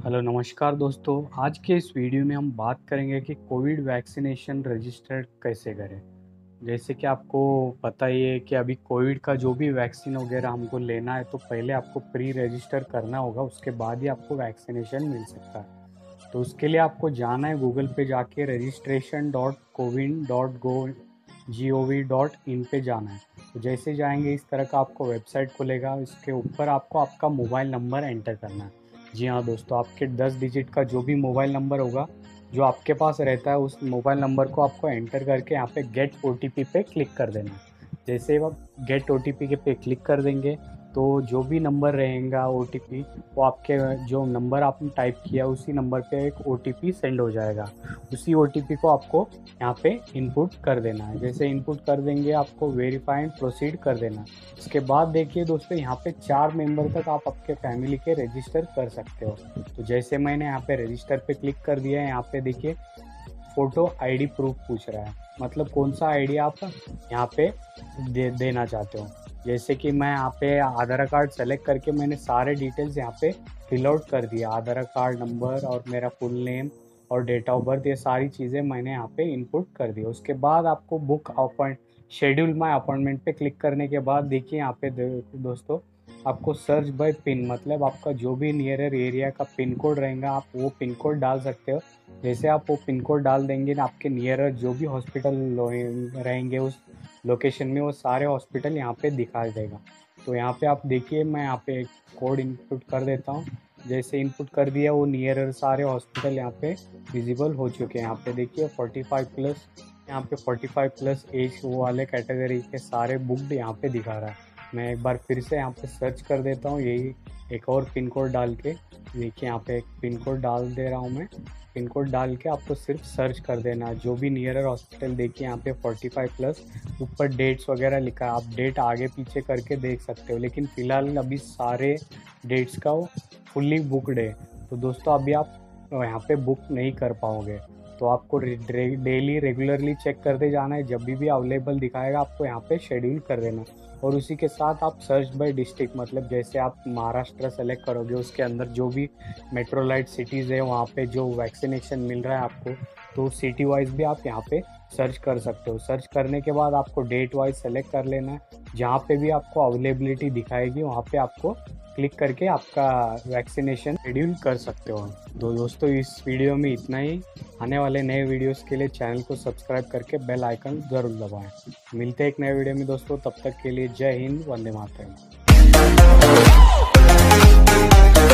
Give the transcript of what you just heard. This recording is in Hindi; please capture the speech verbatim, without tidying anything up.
हेलो नमस्कार दोस्तों। आज के इस वीडियो में हम बात करेंगे कि कोविड वैक्सीनेशन रजिस्टर कैसे करें। जैसे कि आपको पता ही है कि अभी कोविड का जो भी वैक्सीन वगैरह हमको लेना है तो पहले आपको प्री रजिस्टर करना होगा, उसके बाद ही आपको वैक्सीनेशन मिल सकता है। तो उसके लिए आपको जाना है गूगल पे जाके registration dot CoWIN dot gov G O V dot in पे जाना है। तो जैसे जाएंगे इस तरह का आपको वेबसाइट खुलेगा। इसके ऊपर आपको आपका मोबाइल नंबर एंटर करना है। जी हाँ दोस्तों, आपके दस डिजिट का जो भी मोबाइल नंबर होगा जो आपके पास रहता है उस मोबाइल नंबर को आपको एंटर करके यहाँ पे गेट ओ टी पी पे क्लिक कर देना है। जैसे आप गेट ओ टी पी के पे क्लिक कर देंगे तो जो भी नंबर रहेगा ओ टी पी, वो आपके जो नंबर आपने टाइप किया उसी नंबर पे एक ओ टी पी सेंड हो जाएगा। उसी ओ टी पी को आपको यहाँ पे इनपुट कर देना है। जैसे इनपुट कर देंगे आपको वेरीफाई एंड प्रोसीड कर देना है। इसके बाद देखिए दोस्तों, यहाँ पे चार मेंबर तक आप आपके फैमिली के रजिस्टर कर सकते हो। तो जैसे मैंने यहाँ पे रजिस्टर पे क्लिक कर दिया है, यहाँ पे देखिए फोटो आईडी प्रूफ पूछ रहा है, मतलब कौन सा आईडी आप यहाँ पे दे देना चाहते हो। जैसे कि मैं यहाँ पे आधार कार्ड सेलेक्ट करके मैंने सारे डिटेल्स यहाँ पे फिल आउट कर दिया। आधार कार्ड नंबर और मेरा फुल नेम और डेट ऑफ बर्थ, ये सारी चीज़ें मैंने यहाँ पे इनपुट कर दी। उसके बाद आपको book appoint schedule my appointment पे क्लिक करने के बाद देखिए यहाँ पे दोस्तों आपको सर्च बाय पिन, मतलब आपका जो भी नियरर एरिया का पिन कोड रहेगा आप वो पिन कोड डाल सकते हो। जैसे आप वो पिन कोड डाल देंगे ना, आपके नियरर जो भी हॉस्पिटल रहेंगे उस लोकेशन में वो सारे हॉस्पिटल यहाँ पे दिखा देगा। तो यहाँ पे आप देखिए मैं यहाँ पे एक कोड इनपुट कर देता हूँ। जैसे इनपुट कर दिया वो नियरर सारे हॉस्पिटल यहाँ पे विजिबल हो चुके हैं। यहाँ पे देखिए फोर्टी फाइव प्लस, यहाँ पे फोर्टी फाइव प्लस एज वो वाले कैटेगरी के सारे बुक्ड यहाँ पे दिखा रहा है। मैं एक बार फिर से यहाँ पे सर्च कर देता हूँ, यही एक और पिन कोड डाल के। देखिए यहाँ पे एक पिन कोड डाल दे रहा हूँ मैं। पिन कोड डाल के आपको सिर्फ सर्च कर देना है जो भी नियरर हॉस्पिटल। देखिए यहाँ पे फोर्टी फाइव प्लस, ऊपर डेट्स वगैरह लिखा है, आप डेट आगे पीछे करके देख सकते हो। लेकिन फ़िलहाल अभी सारे डेट्स का वो फुल्ली बुकड है। तो दोस्तों अभी आप यहाँ पे बुक नहीं कर पाओगे, तो आपको डेली रेगुलरली चेक करते जाना है। जब भी भी अवेलेबल दिखाएगा आपको यहाँ पे शेड्यूल कर देना। और उसी के साथ आप सर्च बाय डिस्ट्रिक्ट, मतलब जैसे आप महाराष्ट्र सेलेक्ट करोगे उसके अंदर जो भी मेट्रोलाइट सिटीज़ है वहाँ पे जो वैक्सीनेशन मिल रहा है आपको, तो सिटी वाइज भी आप यहाँ पे सर्च कर सकते हो। सर्च करने के बाद आपको डेट वाइज सेलेक्ट कर लेना है। जहाँ पे भी आपको अवेलेबिलिटी दिखाएगी वहाँ पे आपको क्लिक करके आपका वैक्सीनेशन शेड्यूल कर सकते हो। तो दोस्तों इस वीडियो में इतना ही। आने वाले नए वीडियोस के लिए चैनल को सब्सक्राइब करके बेल आइकन ज़रूर दबाएं। मिलते हैं एक नए वीडियो में दोस्तों, तब तक के लिए जय हिंद, वंदे मातरम।